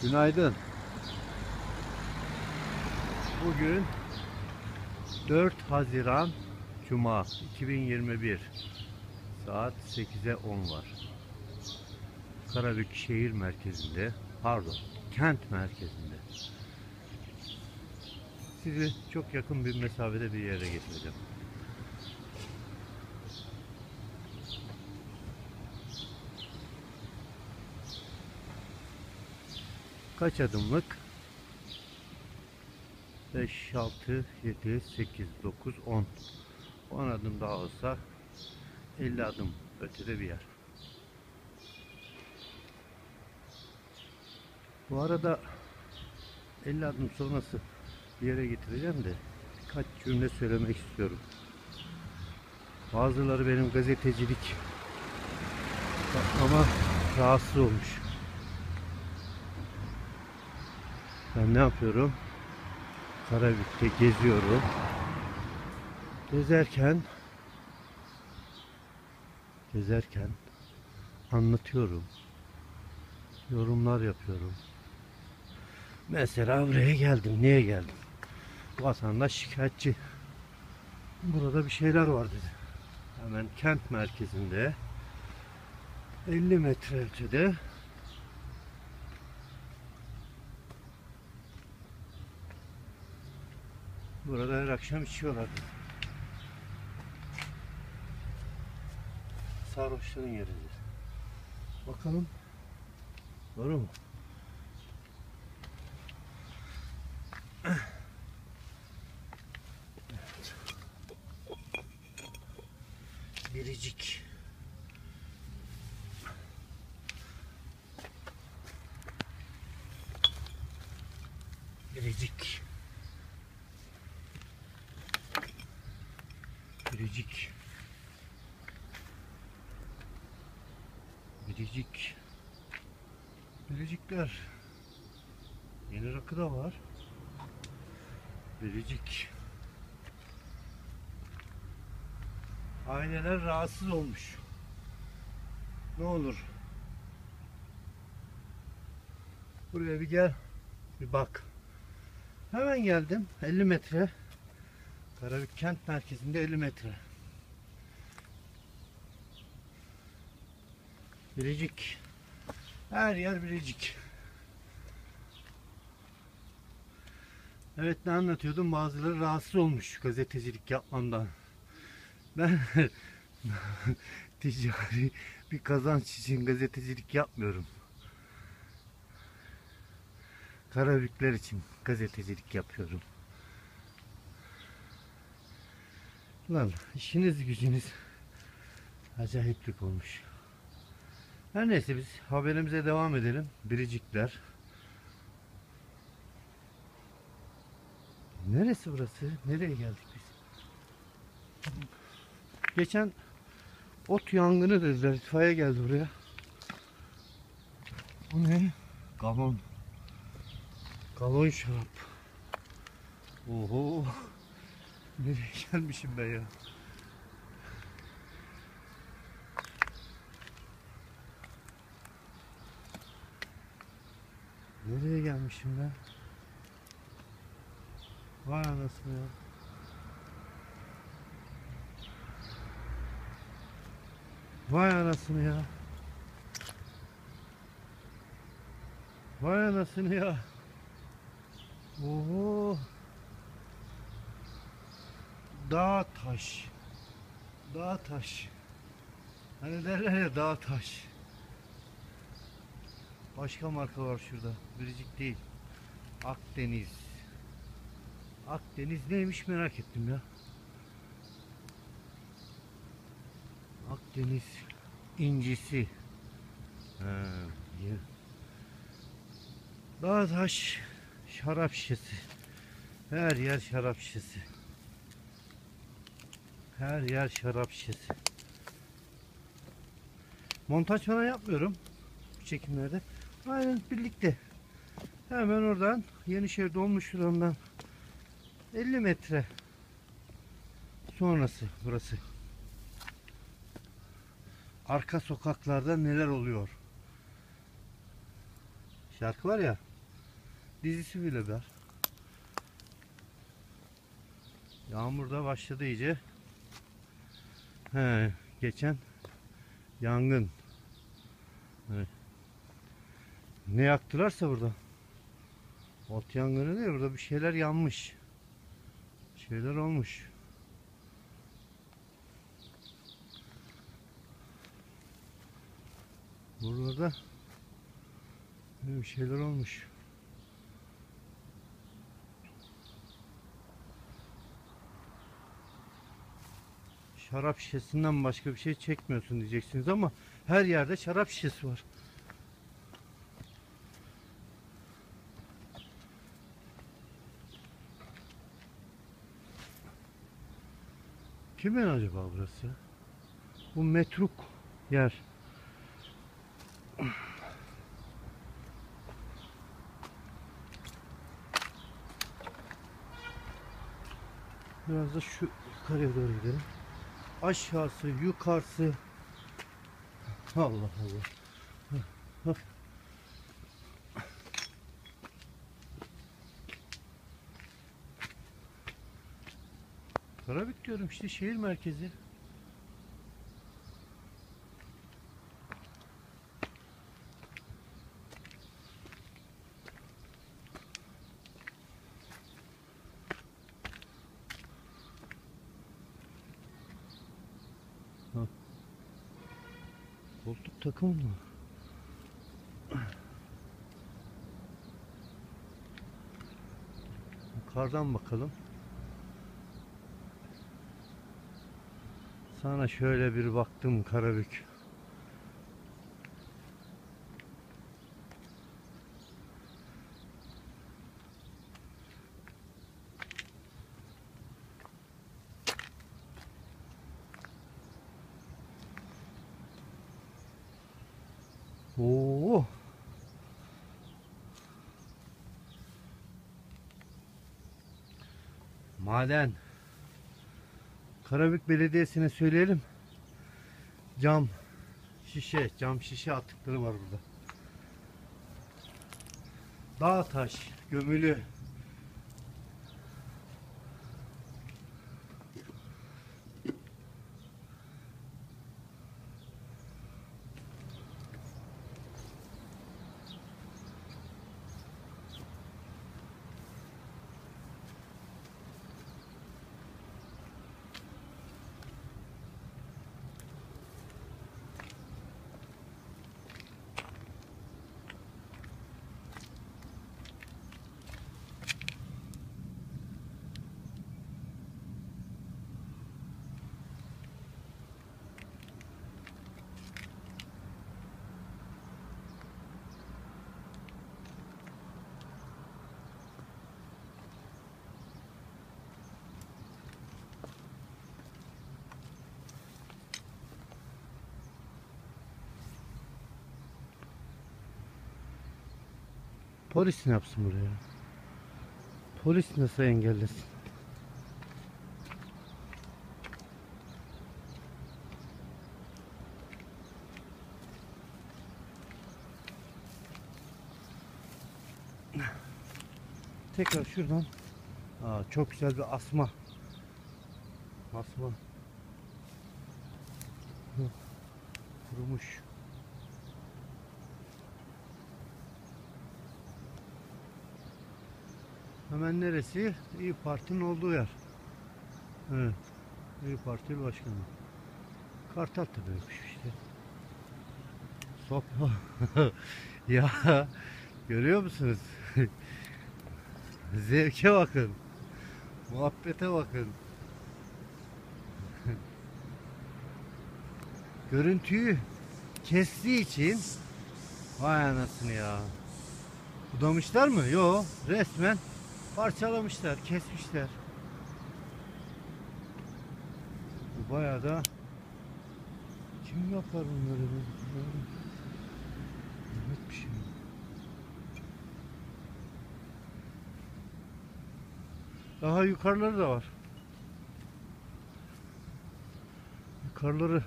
Günaydın. Bugün 4 Haziran Cuma 2021. Saat 8'e 10 var. Karabük şehir merkezinde, pardon, kent merkezinde. Sizi çok yakın bir mesafede bir yere getireceğim. Kaç adımlık? 5, 6, 7, 8, 9, 10. 10 adım daha olsa 50 adım ötede bir yer. Bu arada 50 adım sonrası bir yere getireceğim de birkaç cümle söylemek istiyorum. Bazıları benim gazetecilik ama rahatsız olmuş. Ben ne yapıyorum? Karabük'te geziyorum. Gezerken anlatıyorum. Yorumlar yapıyorum. Mesela buraya geldim. Niye geldim? Vatandaş şikayetçi. Burada bir şeyler var dedi. Hemen kent merkezinde 50 metre ötede burada her akşam içiyorlar. Sarhoşların yeridir. Bakalım. Doğru mu? Evet. Biricik. Biricik. Biricik. Biricik. Biricikler. Yeni rakı da var. Biricik. Aileler rahatsız olmuş. Ne olur. Buraya bir gel. Bir bak. Hemen geldim. 50 metre. Karabük kent merkezinde 50 metre. Biricik. Her yer biricik. Evet, ne anlatıyordum? Bazıları rahatsız olmuş gazetecilik yapmamdan. Ben ticari bir kazanç için gazetecilik yapmıyorum. Karabükler için gazetecilik yapıyorum. Lan işiniz gücünüz acayiplik olmuş. Her neyse, biz haberimize devam edelim. Biricikler. Neresi burası? Nereye geldik biz? Geçen ot yangını dediler. İtfaiye geldi buraya. Bu ne? Galon. Galon şarap. Oho. Nereye gelmişim ben ya? Nereye gelmişim ben? Vay anasını ya. Vay anasını ya. Vay anasını ya. Oho. Dağ taş. Dağ taş. Hani derler ya, dağ taş. Başka marka var şurada. Biricik değil. Akdeniz. Akdeniz neymiş merak ettim ya. Akdeniz incisi. Dağ taş. Şarap şişesi. Her yer şarap şişesi. Her yer şarap şişesi. Montaj falan yapmıyorum bu çekimlerde. Aynen birlikte. Hemen oradan Yenişehir Dolmuş Yolu'ndan 50 metre sonrası burası. Arka sokaklarda neler oluyor? Şarkı var ya. dizisi bile var. Yağmur da başladı iyice. Geçen yangın. Evet. Ne yaktılarsa burada. Ot yangını değil, burada bir şeyler yanmış. Şeyler olmuş. Burada bir şeyler olmuş. Şarap şişesinden başka bir şey çekmiyorsun diyeceksiniz ama her yerde şarap şişesi var. Kimin acaba burası? Bu metruk yer. Biraz da şu yukarıya doğru gidelim. Aşağısı, yukarısı. Allah Allah. Karabük diyorum işte, şehir merkezi. Koltuk takımı mı? Yukarıdan bakalım. Sana şöyle bir baktım Karabük. Oo. Maden. Karabük Belediyesi'ne söyleyelim. Cam şişe atıkları var burada. Dağ taş, gömülü. Polis ne yapsın buraya? Polis nasıl engellesin? Tekrar şuradan. Çok güzel bir asma. Asma. Kurumuş. Hemen neresi? İYİ Parti'nin olduğu yer. Evet. İYİ Parti Başkanı. Kartaltepe'ymiş işte. Sopa. Ya görüyor musunuz? Zevke bakın. Muhabbete bakın. Görüntüyü kestiği için vay anasını ya. Budamışlar mı? Yok. Resmen parçalamışlar, kesmişler. Bu bayağı da kim yapar bunları? Evet, bir şey. Daha yukarıları da var. Yukarıları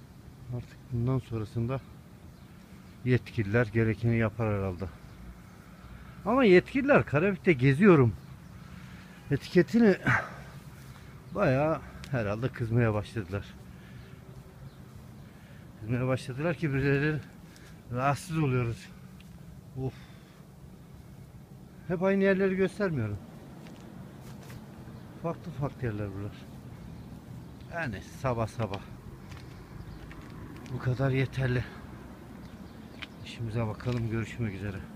artık bundan sonrasında yetkililer gerekeni yapar herhalde. Ama yetkililer Karabük'te geziyorum etiketini bayağı herhalde kızmaya başladılar. Kızmaya başladılar ki birileri rahatsız oluyoruz. Of. Hep aynı yerleri göstermiyorum. Farklı farklı yerler bunlar. Yani sabah sabah bu kadar yeterli. İşimize bakalım. Görüşmek üzere.